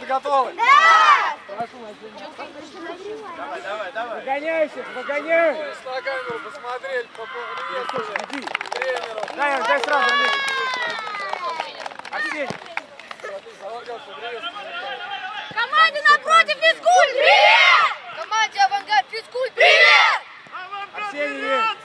готовы? Да! Прошу, Марсений. Давай, давай, давай. Выгоняйся, выгоняй. На камеру посмотрели, Иди. тренеру. Дай сразу, Олег. Арсений. Команде напротив физкульт! Привет! Команде авангард физкульт! Привет! Арсений есть.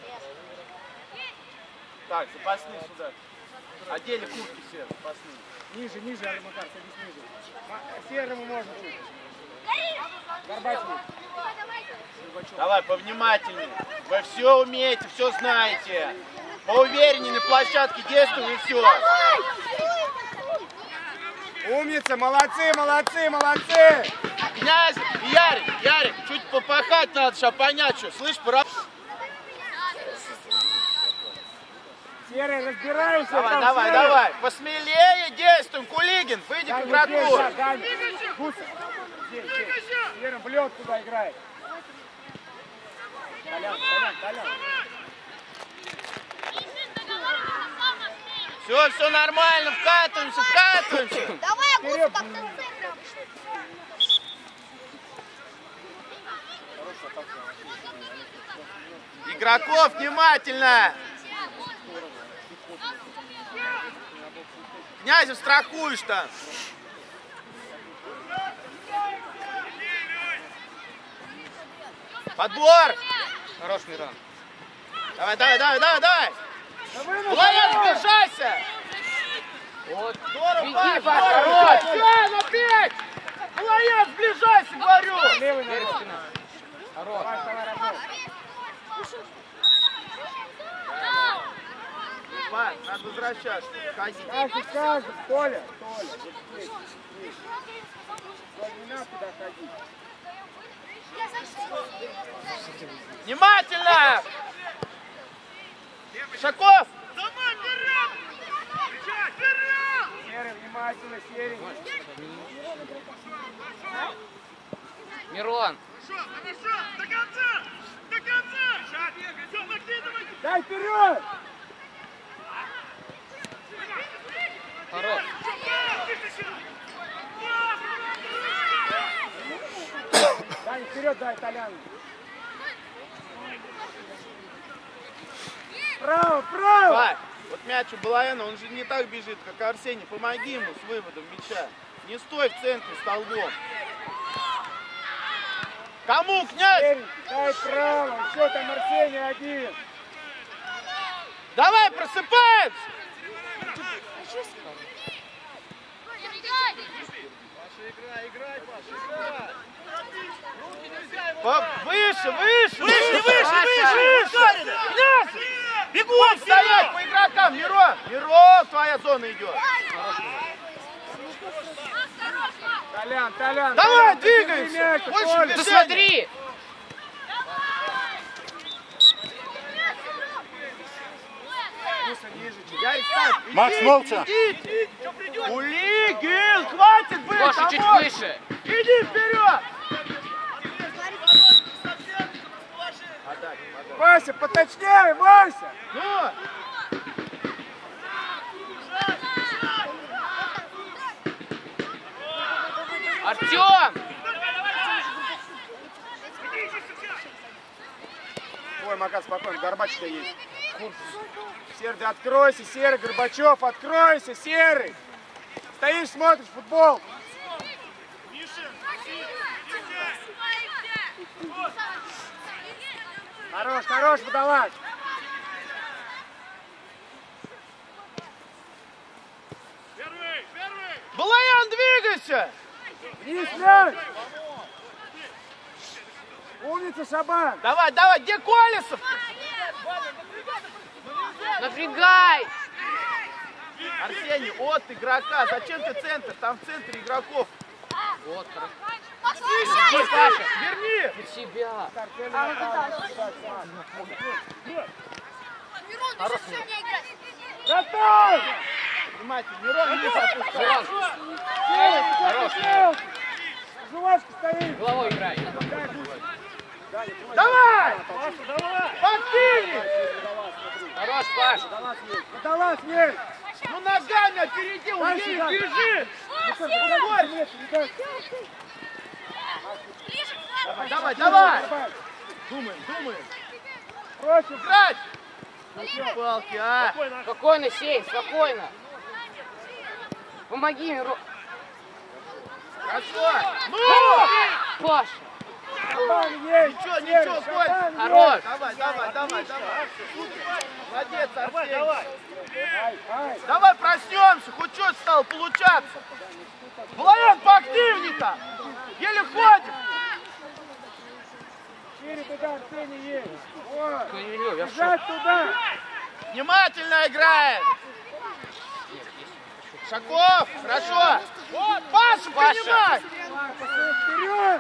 Так, запасные сюда. Одели куртки все, запасные. Ниже, Макар, садись ниже. Серому можно чуть. Горбачный. Давай, повнимательнее. Вы все умеете, все знаете. Поувереннее на площадке действуем и все. Умница, молодцы. Князь, Ярик, чуть попахать надо, чтобы понять, что. Слышь, пора... Серый, разбирайся. Давай. Посмелее действуем. Кулигин, выйди к игроку. Здесь. Серый в лед туда играет. Толян. Все нормально, вкатываемся. Давай, Агуса, как ты центром. Игроков, внимательно. Князев страхуешь там. Подбор. Хорош, Мирон. Давай. Булаян, сближайся. Вот. Здорово, хорош. Все, опять. Булаян, сближайся, говорю. Левый Перед ногой. спина. Хорош. Давай, работай. Надо возвращаться. Каждый, Толя. Вот здесь. Не надо туда ходить. Внимательно! Шаков! Серый, внимательно, Серый. Мирон. До конца! Дай вперед! Хорош. Дай вперед, дай Толяну. Право! Пай, вот мяч у Балаяна, он же не так бежит, как Арсений. Помоги ему с выводом мяча. Не стой в центре столбом. Кому, князь? Серый, дай право! Еще там Арсений один. Давай, просыпаемся! Играй, Паша, Выше! Бегом, стоять по игрокам! Мирон, твоя зона идет! Толян! Давай, двигаемся! Больше Да смотри! Ярик, ставь! Макс, молча! Кулигин, хватит быть! Гоша, чуть выше! Иди вперед! Вася, поточнее, Вася! Ну! Артем! Ой, Макар, спокойно, Горбачка есть. Серый, откройся, Серый, Горбачев, откройся, Серый! Стоишь, смотришь футбол! Хорош, водолаз! Балаян, двигайся! Вниз, мяч! Умница, Шабан! Давай, где Колесов? Напрягай! Арсений, от игрока. Зачем ты центр? Там в центре игроков. Вот, хорошо. Иди, Саша, верни! Под себя. Мирон, ты сейчас не играешь. Готов! Внимательно, Мирон, вниз опускай. Мирон, Хорош! Жувашка стоит! головой играй. Давай! Подкинь! Хорош, Паш. Водолаз есть! Ну ногами опереди, убей, бежи! Давай, давай! Думаем. Проще, Играть! Палки, а! Спокойно, Сень, спокойно. Помоги, Мирон. Хорошо! Ну! Паша. шатан есть. Ничего, Коль! Хорош. Давай! Молодец, Арсений! Ай. Давай проснемся, хоть что-то стало получаться! Булавин, поактивнее-то! Еле ходим! Шире туда, Арсений есть. Вот. Я в шоке. Бежать туда. Внимательно играет! Шаков, хорошо! Вот, Паша, принимай! Вперед.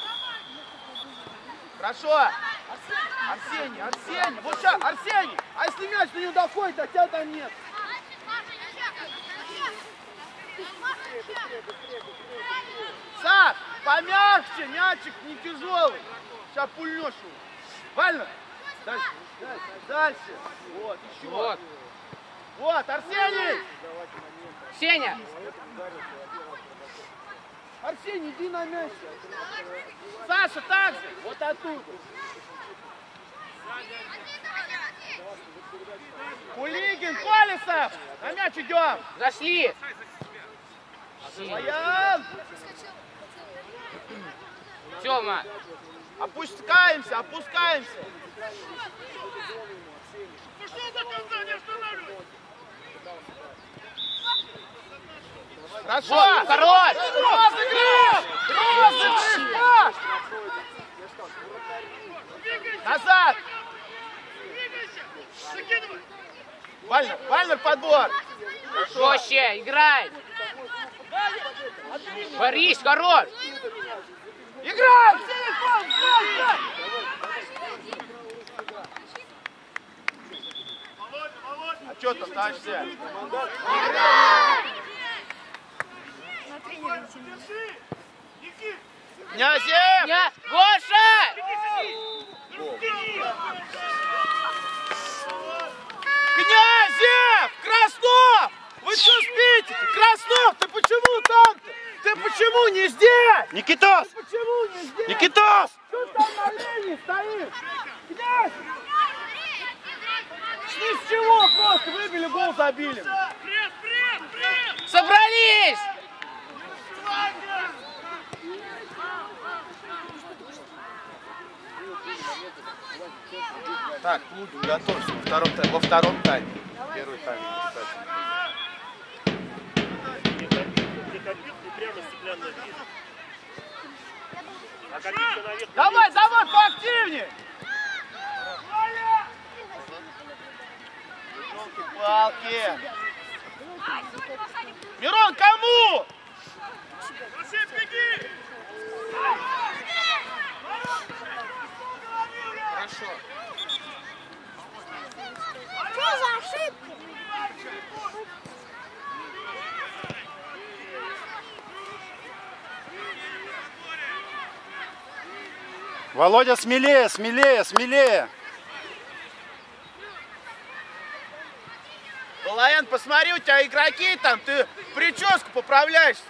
Хорошо! Арсений! Вот сейчас, Арсений! А если мяч до него доходит, а тебя там нет? Саш, помягче, мячик не тяжелый. Сейчас пульнешь его. Вально? Дальше. Вот, еще. Вот, Арсений! Сеня. Арсений, иди на мяч. Саша, так же. Вот оттуда. Кулигин, Колесов! На мяч идем! Зашли. Баян! Тёма. Опускаемся! Пошел до конца, не останавливайся! Хорошо! Вот, хорош! Розыгрыш! Назад! Двигайся! Закидывай! Вальнер, подбор! Жестче, играй. Борис, хорош. Играй! Володя! А что ты останешься? Держи! Никит! Князев! Гоша! Князев! Краснов! Вы что спите? Краснов, ты почему там-то? Ты почему не здесь? Никитос! Ты почему не здесь? Никитос! Что ты там на линии стоишь? Князь! Ни с чего, просто выбили, гол забили. Пресс! Собрались! Так, Лудин, готовься во втором тайме. Первый тайм. Не копит, не прямо стеклянная дверь. А копитка наверх. Давай, поактивнее! Палки! Мирон, кому? Василь, беги! Хорошо. Что за ошибка? Володя, смелее! Балаян, посмотри, у тебя игроки там, ты прическу поправляешься.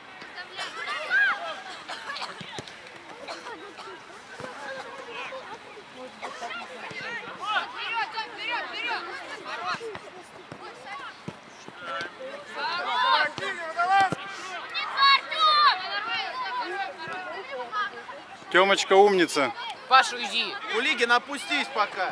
Тёмочка умница. Паша, уйди. Кулигин, опустись пока.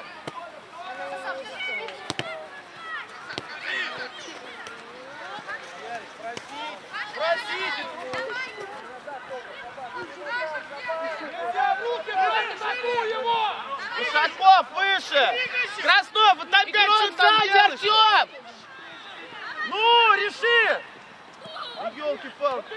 Ушаков выше! Краснов, вот опять что там делаешь? Артём! Ну, реши! Ёлки-палки!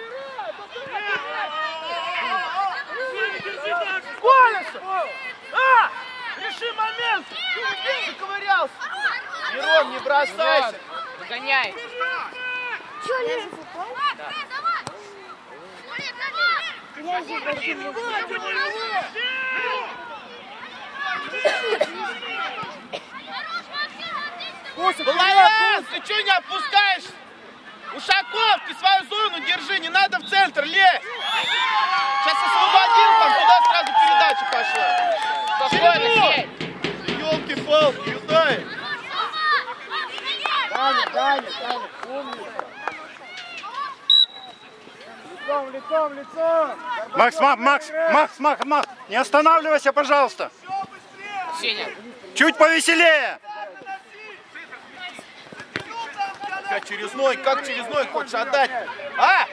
Колесов! А! Реши момент! Заковырялся! Мирон, не бросайся! Догоняй. Что, Лежа футбол? Да. Князев Василий. Балаян, ты что не опускаешь? Ушаков, ты свою зону держи, не надо в центр лезть. Сейчас освободил, там туда сразу передача пошла. Спокойно, Ёлки-палки, Юдай. Даня, умница. Лицом, лицом. Макс, не останавливайся, пожалуйста. Сеня. Чуть повеселее. Как через ной хочешь отдать? А?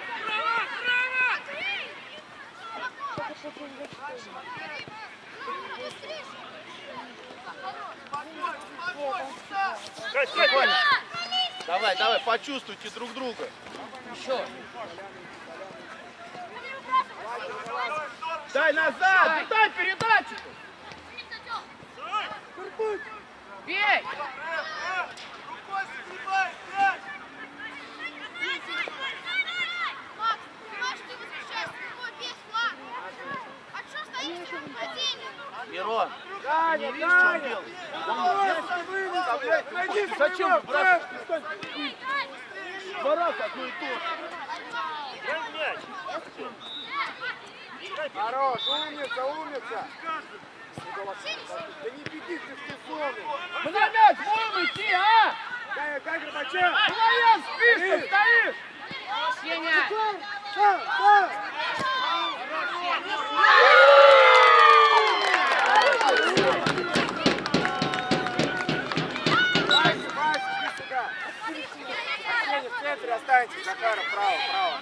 Давай, почувствуйте друг друга. Еще. Дай назад, дай передачу. Бей! Мирон, Даня, не видишь, что он делает? Зачем брат? Два раза одно и то же. Хорош, умница. Да не беги ты в ту зону. Мы на мяч можем идти, а? Дай Горбача. Молодец, спишь, стоишь. Сеня! В центре останьтесь, Захаров, право.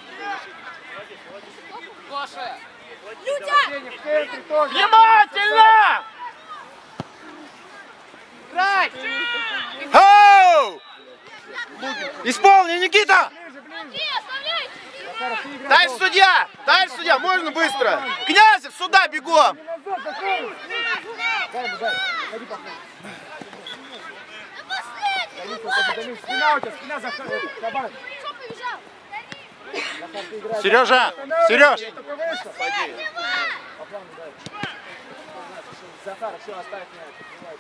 Гоша! Сеня, в центре тоже. Внимательно! Играй! Оу! Исполни, Никита! Дальше судья, можно быстро? Князев, сюда бегом! Спина у тебя, спина Захаров. Сережа! Захаров, все, оставь мяч.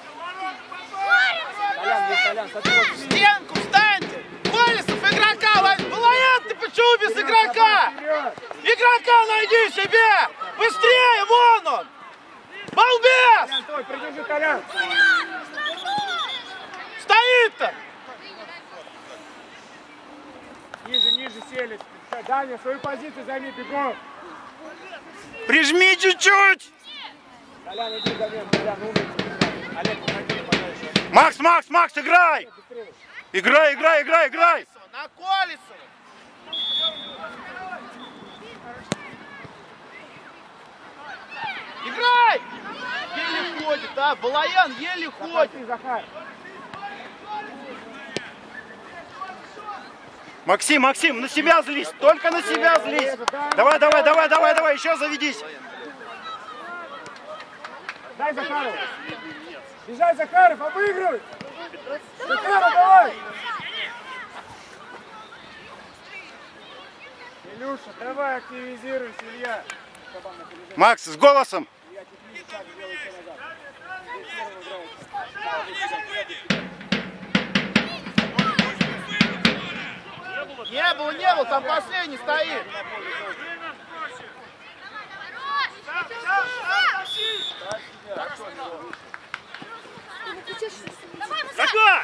В стенку встаньте! Колесов, игрока возьми! Балаян, ты почему без игрока? Игрока найди себе! Быстрее, вон он! Балбес! Толян, придержи, Толян. Стоит-то! Ниже сели. Даня, свою позицию займи, бегом. Прижми чуть-чуть! Толян, иди за ним, Толян, умница. Олег, помоги, пожалуйста. Макс, играй! Играй! На Колесова! Играй! Еле ходит, а? Балаян еле ходит. Захар. Максим, на себя злись! Только на себя злись! Давай, еще заведись! Дай Захару. Бежай, Захаров, обыгрывай. Захаров, давай. Илюша, давай активизируйся, Илья. Макс, с голосом! Не был, там последний стоит. Захар!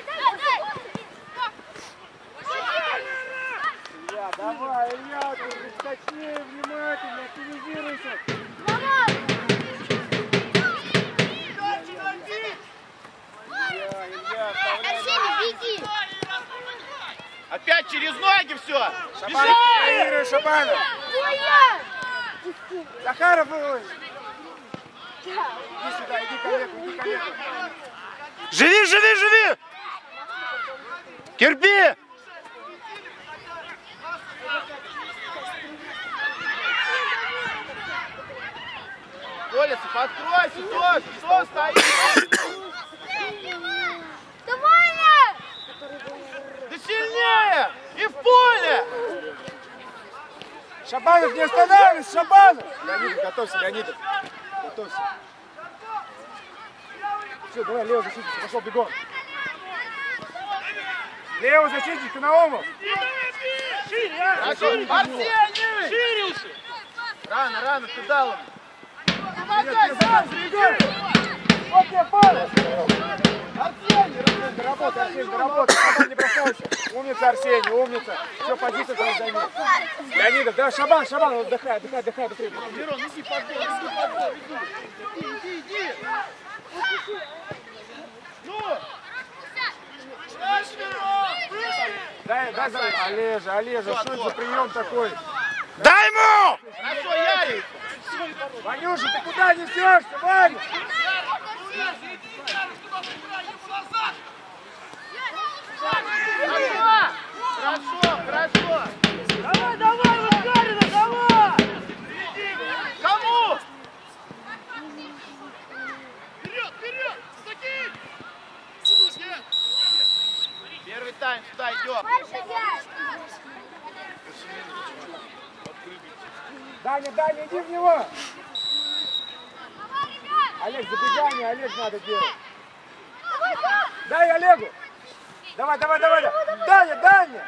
Илья, давай, Илья, ты точнее, внимательно, активизируйся. Беги! Опять через ноги все. Шабанов, Шабанов. Захаров, иди сюда, иди ко мне. Живи! Кирпи! Колесов, откройся тоже. Что стоит? Давай! Да сильнее! И в поле! Шабанов, не останавливайся, Шабанов! Леонидов, готовься, Леонидов. Готовься. Все, давай, левый защитник, пошел бегом. Левый защитник, Наумов. Арсений! Шире уже! Рано, ты дал ему. Вот тебе палец! Арсений, доработай, Арсений, доработай, Шабан, не бросайся. Умница, Арсений, умница. Все, позиция твоя займи. Леонидов, да, Шабан, отдыхай, быстрее. Мирон, неси подбор, иди. Ну! Дай, Олежа, что это за прием такой? Дай ему! Хорошо, Ярик! Ванюша, ты куда несешься, Ваня? Хорошо! Давай, Лукарина, давай! Кому? Вперед! Закинь! Первый тайм, сюда идем. Даня, иди в него! Олег, забегание, Олег надо делать. Дай Олегу! Давай! Даня!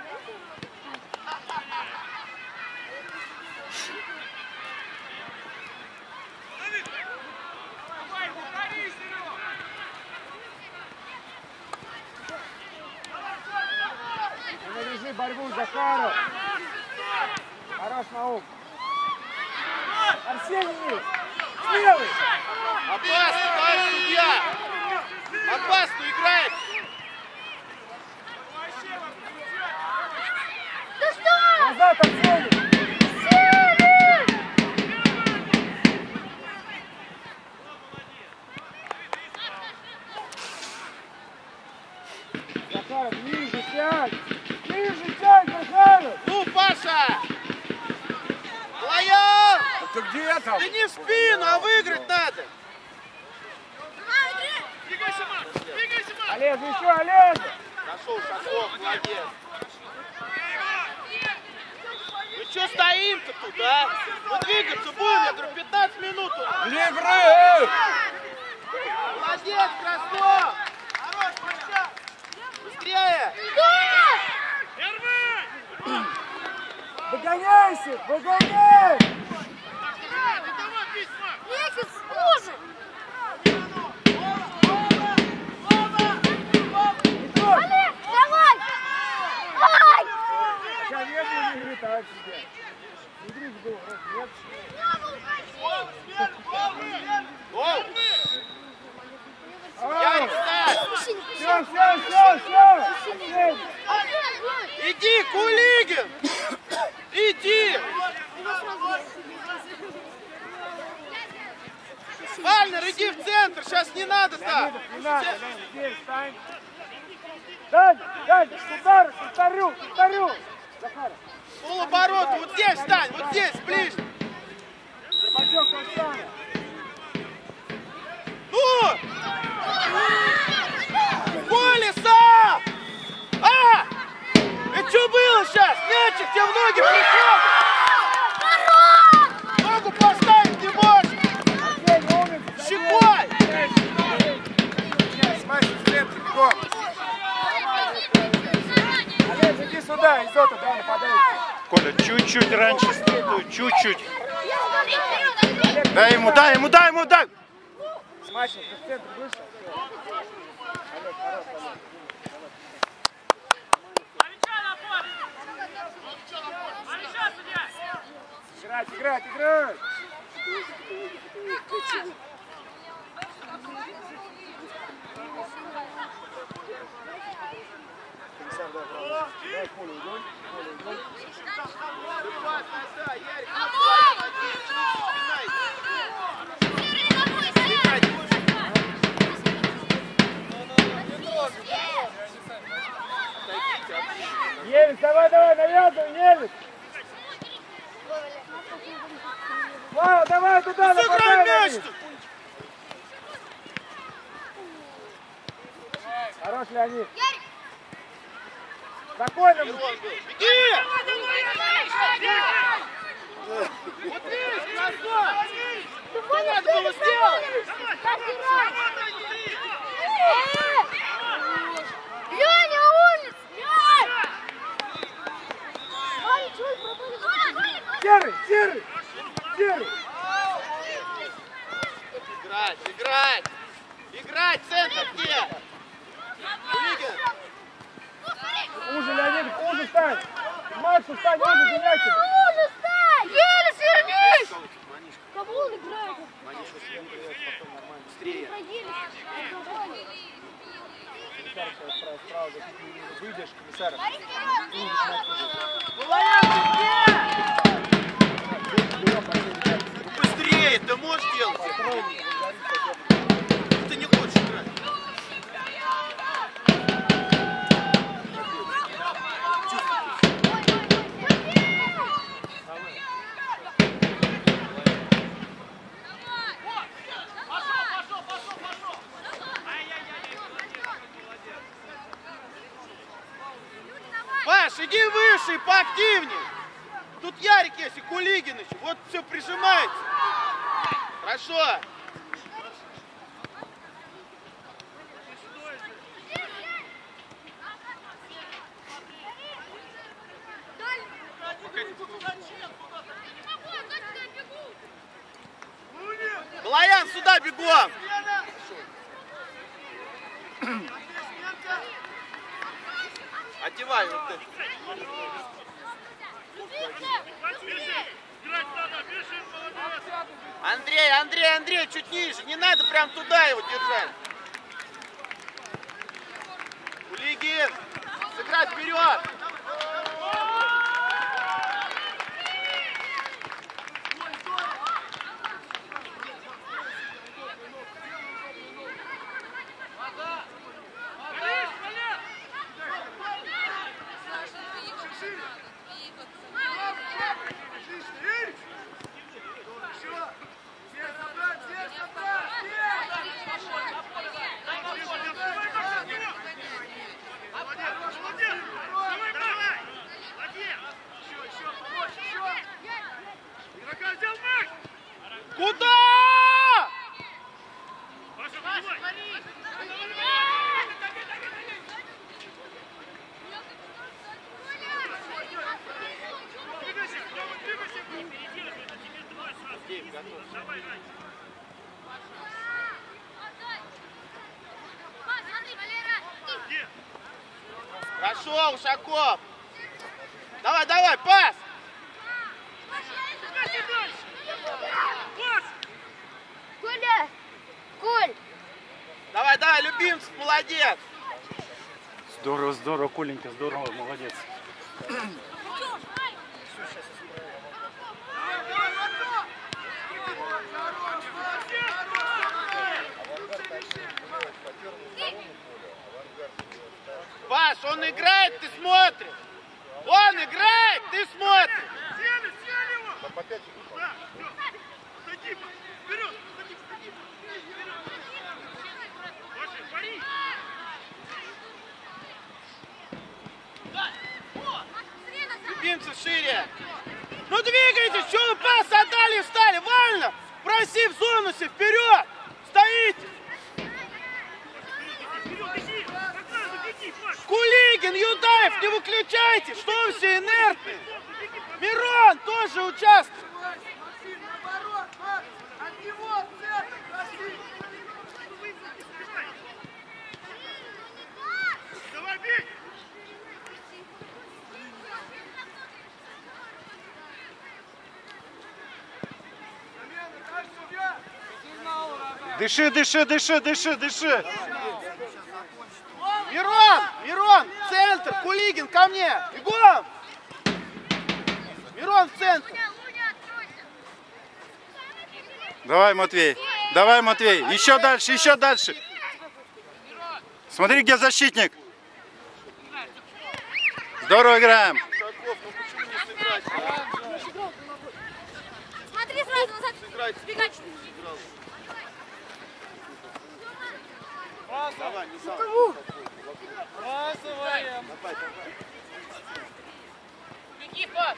Навяжи борьбу, Захаров! Хорош, Наум! Арсений! Смелый! Опасно, товарищ судья! Опасно играет! Да что? Назад, Арсений! Захаров, ниже сядь, Захаров! Ну, Паша! Лоян! Ты где там? Да не в спину, а выиграть надо! Олег, еще Олег! Пошел, Шашков, молодец! Ну что стоим-то тут, а? Ну двигаться будем, я говорю, 15 минут у нас. Левры! Молодец, Краснов! Хорош, Паша! Быстрее! Выгоняйся! Выгоняй! Лексис, слушай! Олег, давай! Ай! Сейчас не буду игры, товарищ судья. Игры был, нет. Гол! Ярик, встань! Все! Иди, Кулигин! Иди! Вальнер, иди в центр, сейчас не надо так! Не надо, здесь встань. Дань, повторю. Захаров. Полоборота, вот здесь встань, вот здесь, ближе! Горбачев, встань. Ну! Поле сам! А! Это что было сейчас? Мячик тебе в ноги приходит! Ногу поставить не можешь! Щекой! Смотри, в центре, бегом. Олег, иди сюда, Изота, дай нападай. Коля, чуть-чуть раньше стартуй, чуть-чуть. Дай ему! Смачно, ты в центр вышел. Олег, хорош, Олег. Играть! Комиссар, дай поле уйдем. Елец, давай, навязывай, Елец! Слава, давай туда, нападай на них! Хорош, Леонид! Спокойно! Беги! Вот здесь, Краснов! Что надо было сделать? Леня, улиц! Ниже встань, ниже, меняйте. Ниже встань! Еле свернись! Кому он играет? Быстрее. Выйдешь, комиссар. Быстрее, ты можешь делать? Ты не хочешь играть. Паш, иди выше и поактивнее. Тут Ярик есть и Кулигин еще. Вот все прижимается. Хорошо. Балаян, сюда бегом. Одевай вот это. Андрей, чуть ниже. Не надо прям туда его держать. Кулигин, сыграть вперед. Куда? Хорошо, Ушаков. Давай, пас. Коля! Коль! Давай, любимцев, молодец. Здорово, Коленька, здорово, молодец. Паш, он играет, ты смотришь. Он играет, ты смотришь. Любимцев шире. Ну двигайтесь, что вы пас отдали и встали. Вально, проси в зону себе, вперед. Стоите. Кулигин, Юдаев, не выключайте. Что вы все инертные? Мирон тоже участвует. Дыши. Мирон, центр, Кулигин, ко мне, бегом! Мирон в центр. Давай, Матвей, еще дальше. Смотри, где защитник. Здорово играем. Смотри сразу назад! Сбегать! Давай, не сам. Беги, Паш!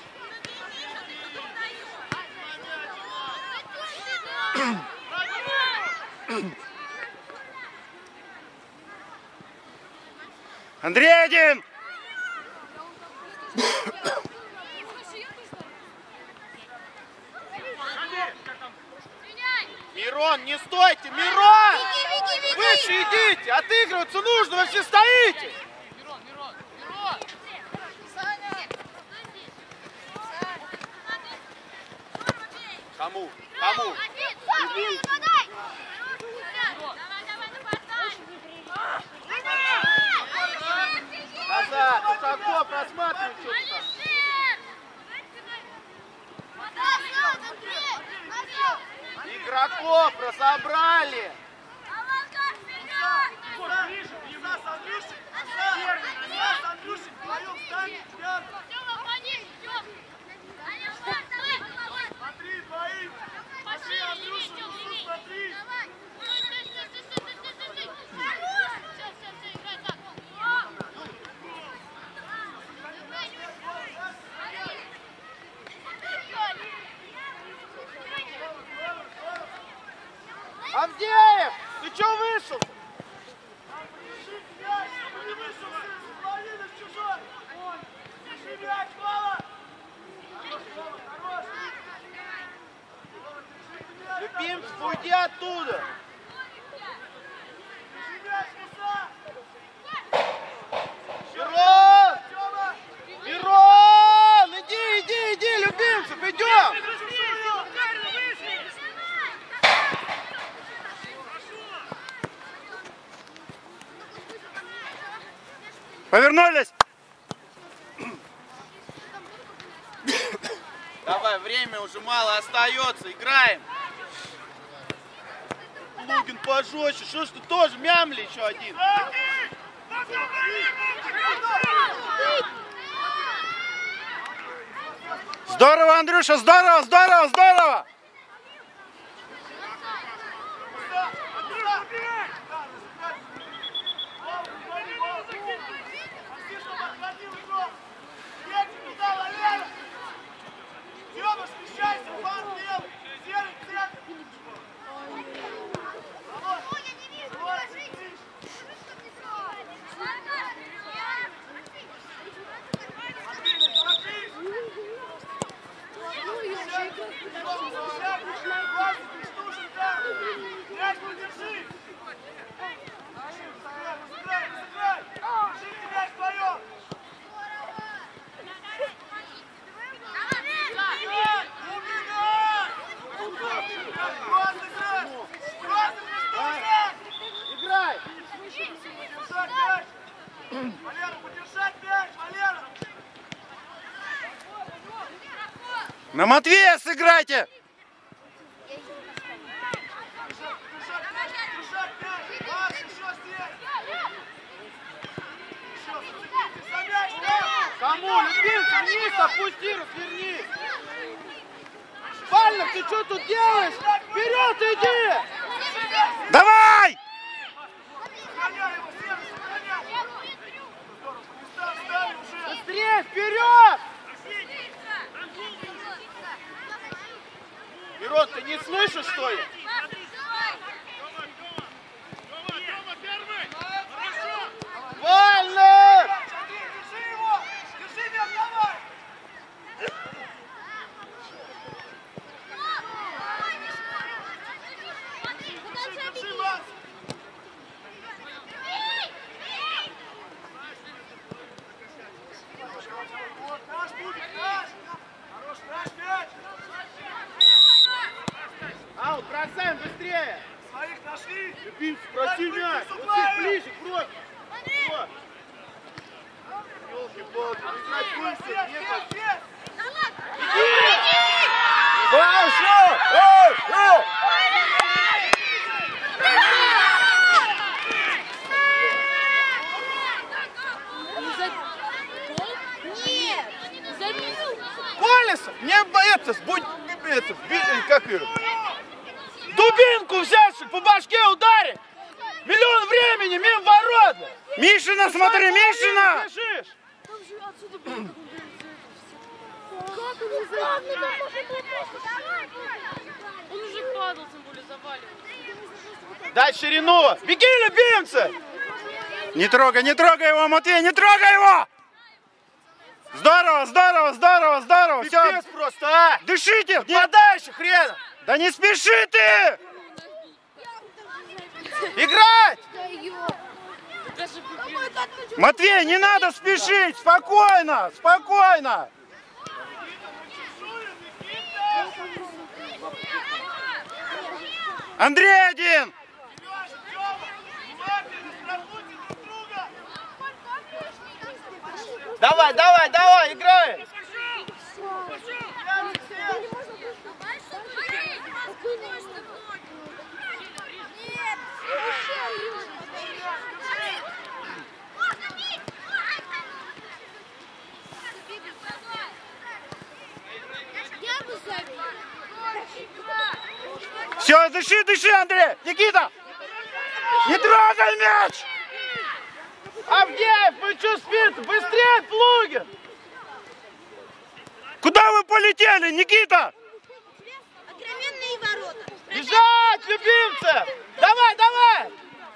Андрей один! Мирон, не стойте! Мирон! Беги! Выше идите! Отыгрываться нужно! Вы все стоите! Кому? Кому? Назад, высоко просматривай что-то. Игроков разобрали. Смотри, двоих! Смотри, Андрюша, смотри! Авдеев, ты чё вышел? Любимцев, уйди оттуда! Мирон! Мирон! Иди, Любимцев, идем! Повернулись! Давай, время уже мало остается, играем. Лугин пожестче, что ж ты тоже мямли еще один. Здорово, Андрюша, здорово, здорово, здорово! Играй! Валера, подержать мяч, Валера! На Матвея сыграйте! Кому? Любимцев, вниз опусти, развернись! Пальнов, ты что тут делаешь? Вперед иди! Давай! Быстрее, вперед! Мирон, ты не слышишь, что ли? Пальнов! Аут, бросаем быстрее! Своих нашли! Любимцев, проси мяч! Вот здесь ближе, кровь! Вот! Ёлки-палки, играть быстро, не как... Хорошо! Эй, эй! Колесов, мне это, как ее? Дубинку взять, по башке ударить! Миллион времени, мимо ворот! Мишина, смотри, Мишина! Бежишь! Он уже падал, тем более заваливался. Дай ширину! Беги, любимцы! Не трогай его, Матвей, не трогай его! Здорово, здорово, здорово, здорово! Все, Пипец просто, а! дышите! Подальше, хрен! Да не спеши ты! Играть! Матвей, не надо спешить! Спокойно, спокойно! Андрей один! Давай, давай, давай, играй! Все, дыши, дыши, Андрей! Никита! Не трогай мяч! Авдеев, вы что спите? Быстрее, Плугин! Куда вы полетели, Никита? Огроменные ворота. Бежать, любимцы! Давай, давай!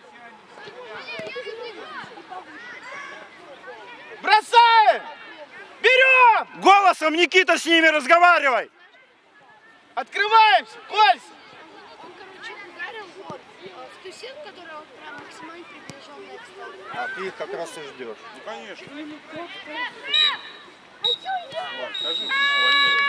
Бросаем! Берем! Голосом, Никита, с ними разговаривай! Открываемся! Колься! Он, короче, ударил вот в ту сетку, которая вот прям максимально приближенная к стволу. А ты их как раз и ждешь. Ну, конечно. А что я? Скажи, увольняй.